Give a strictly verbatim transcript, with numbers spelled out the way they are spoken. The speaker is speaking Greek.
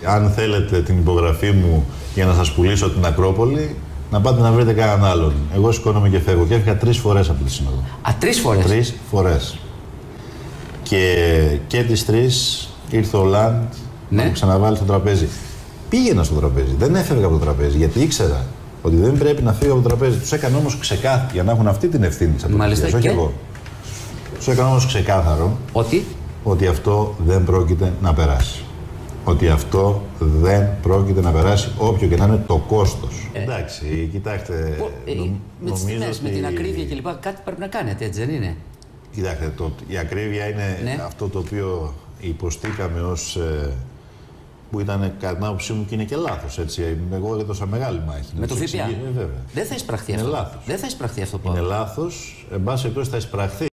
Αν θέλετε την υπογραφή μου για να σας πουλήσω την Ακρόπολη, να πάτε να βρείτε κανέναν άλλον. Εγώ σηκώνομαι και φεύγω. Και έφυγα τρεις φορές από τη Σύνοδο. Α, τρεις φορές. Τρεις φορές. Και, και τις τρεις ήρθε ο Λαντ ναι. να μου ξαναβάλει στο τραπέζι. Πήγαινα στο τραπέζι. Δεν έφευγα από το τραπέζι γιατί ήξερα ότι δεν πρέπει να φύγω από το τραπέζι. Τους έκανα όμως ξεκάθαρο για να έχουν αυτή την ευθύνη. Μάλιστα. Και... όχι εγώ. Τους έκανα όμως ξεκάθαρο ότι? ότι αυτό δεν πρόκειται να περάσει. Ότι αυτό δεν πρόκειται να περάσει όποιο και να είναι το κόστος. Ε, Εντάξει, κοιτάξτε. Ο, ε, νο, με τις τιμές, ότι... με την ακρίβεια κλπ. Κάτι πρέπει να κάνετε, έτσι δεν είναι? Κοιτάξτε, το, η ακρίβεια είναι ναι. αυτό το οποίο υποστήκαμε ως. Ε, που ήταν κατά την άποψή μου και είναι και λάθος. Έτσι. Εγώ έδωσα μεγάλη μάχη. Με το ΦΠΑ. Ε, δεν θα εισπραχθεί είναι αυτό. Λάθος. Δεν θα εισπραχθεί αυτό που είναι λάθος. Εν πάση περιπτώσει θα εισπραχθεί.